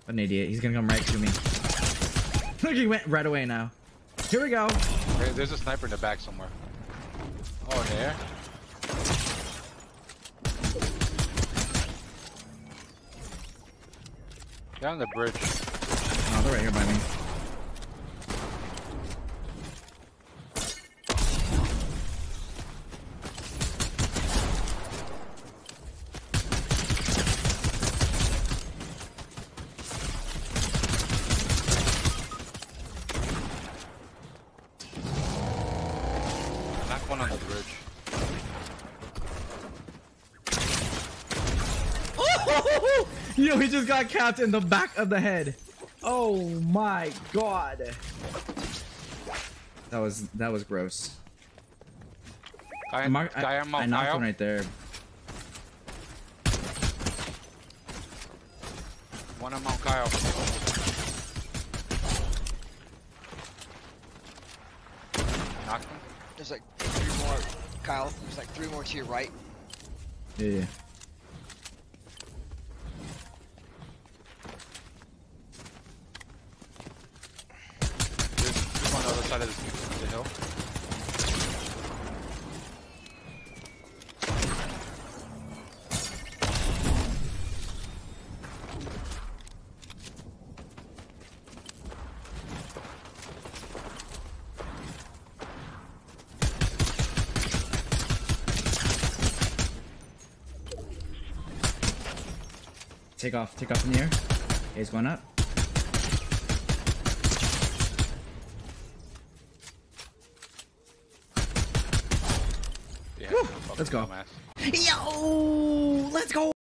An idiot. He's gonna come right to me. Look, he went right away now. Here we go. There's a sniper in the back somewhere. Oh, in the air? Down the bridge. Oh, they're right here by me. Knock one on the bridge. Yo, he just got capped in the back of the head. Oh my god. That was gross. I knocked one right there. One on Mount Kyle. Knocked him. There's like 3 more, Kyle. There's like 3 more to your right. Yeah. There's on the other side of the hill. Take off in the air. He's going up. Yeah, Let's go. dumbass. Yo, let's go.